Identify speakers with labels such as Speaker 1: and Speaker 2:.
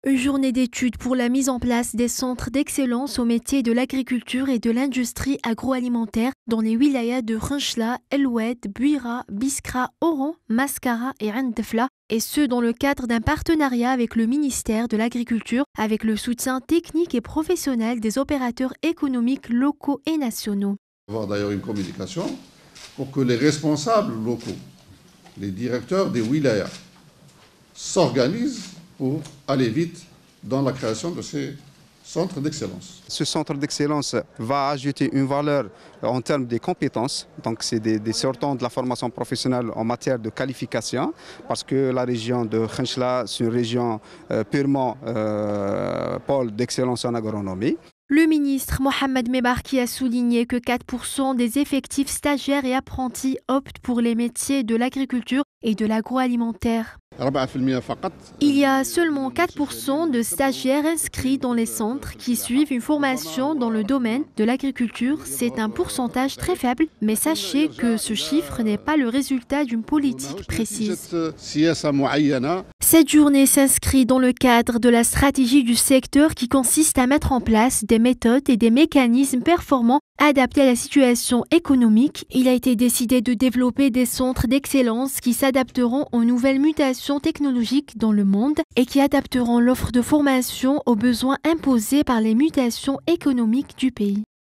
Speaker 1: Une journée d'études pour la mise en place des centres d'excellence au métier de l'agriculture et de l'industrie agroalimentaire dans les wilayas de Khenchela, El Oued, Bouira, Biskra, Oran, Mascara et Ain Defla, et ce dans le cadre d'un partenariat avec le ministère de l'Agriculture, avec le soutien technique et professionnel des opérateurs économiques locaux et nationaux.
Speaker 2: On va avoir d'ailleurs une communication pour que les responsables locaux, les directeurs des wilayas, s'organisent pour aller vite dans la création de ces centres d'excellence.
Speaker 3: Ce centre d'excellence va ajouter une valeur en termes des compétences. Donc c'est des sortants de la formation professionnelle en matière de qualification, parce que la région de Khenchela, c'est une région purement pôle d'excellence en agronomie.
Speaker 1: Le ministre Mohamed Mebarki a souligné que 4% des effectifs stagiaires et apprentis optent pour les métiers de l'agriculture et de l'agroalimentaire. Il y a seulement 4% de stagiaires inscrits dans les centres qui suivent une formation dans le domaine de l'agriculture. C'est un pourcentage très faible, mais sachez que ce chiffre n'est pas le résultat d'une politique précise. Cette journée s'inscrit dans le cadre de la stratégie du secteur qui consiste à mettre en place des méthodes et des mécanismes performants adaptés à la situation économique. Il a été décidé de développer des centres d'excellence qui s'adapteront aux nouvelles mutations technologiques dans le monde et qui adapteront l'offre de formation aux besoins imposés par les mutations économiques du pays.